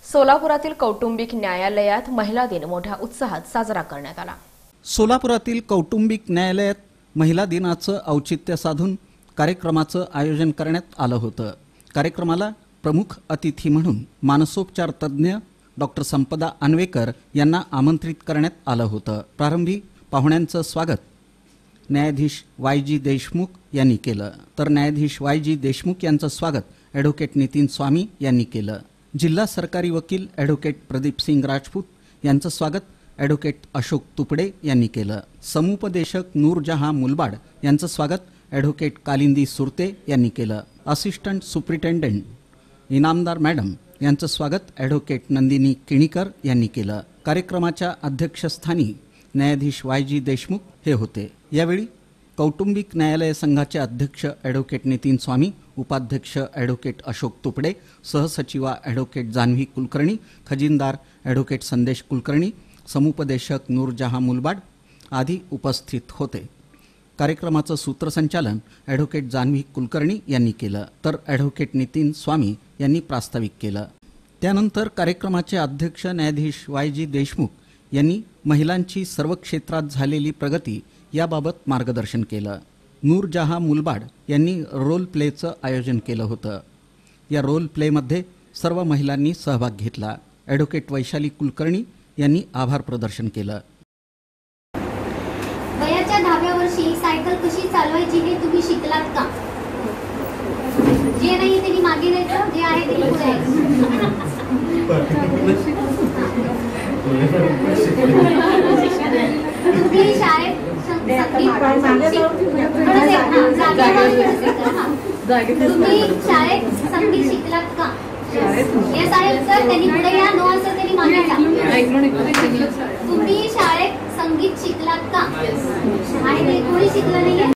सोलापुरातील कौटुंबिक न्यायालयात महिला दिन मोठ्या उत्साहात साजरा करण्यात आला। सोलापुरातील कौटुंबिक न्यायालयात महिला दिनाचं औचित्य साधून कार्यक्रमाचं आयोजन करण्यात आलं होतं। कार्यक्रमाला प्रमुख अतिथी म्हणून मानसोपचार तज्ञ डॉक्टर संपदा अन्वेकर यांना आमंत्रित करण्यात आलं होतं। प्रारंभी पाहुण्यांचं स्वागत न्यायाधीश वाय.जी. देशमुख यांनी केलं, तर न्यायाधीश वाय.जी. देशमुख यांचं स्वागत ॲडव्होकेट नितीन स्वामी यांनी केलं। जिल्हा सरकारी वकील ॲडव्होकेट प्रदीप सिंग राजपूत यांचं स्वागत ॲडव्होकेट अशोक तुपडे यांनी केलं। समुपदेशक नूरजहां मुलबाड यांचं स्वागत ॲडव्होकेट कालिंदी सुरते यांनी केलं। असिस्टंट सुप्रिटेंडेंट इनामदार मॅडम यांचं स्वागत ॲडव्होकेट नंदिनी किणीकर यांनी केलं। कार्यक्रमाच्या अध्यक्षस्थानी न्यायाधीश वाय.जी. देशमुख हे होते। यावेळी कौटुंबिक न्यायालय संघाचे अध्यक्ष ॲडव्होकेट नितीन स्वामी, उपाध्यक्ष ॲडव्होकेट अशोक तुपडे, सहसचिवा ॲडव्होकेट जान्हवी कुलकर्णी, खजिनदार ॲडव्होकेट संदेश कुलकर्णी, समुपदेशक नूरजहां मुलबाड आदी उपस्थित होते। कार्यक्रमाचं सूत्रसंचालन ॲडव्होकेट जान्हवी कुलकर्णी यांनी केलं, तर ॲडव्होकेट नितीन स्वामी यांनी प्रास्ताविक केलं। त्यानंतर कार्यक्रमाचे अध्यक्ष न्यायाधीश वाय.जी. देशमुख यांनी महिलांची सर्व क्षेत्रात झालेली प्रगती याबाबत मार्गदर्शन केलं। नूरजहां मुलबाड यांनी रोल प्लेचं आयोजन केलं होतं। या रोल प्लेमध्ये सर्व महिलांनी सहभाग घेतला। ॲडव्होकेट वैशाली कुलकर्णी यांनी आभार प्रदर्शन केलं। वयाच्या 10व्या वर्षी सायकल कशी चालवायची हे तुम्ही शिकलात का? जे नाही त्यांनी मागे जायचं, जे आहे ते पुढे यायचं। तुम्ही शाळेत संगीत शिकलात का? येस आहे सर, त्यांनी पुढे या, नो सर त्यांनी मागे जा। तुम्ही शाळेत संगीत शिकलात का? आहे ते कोणी शिकलं नाहीये।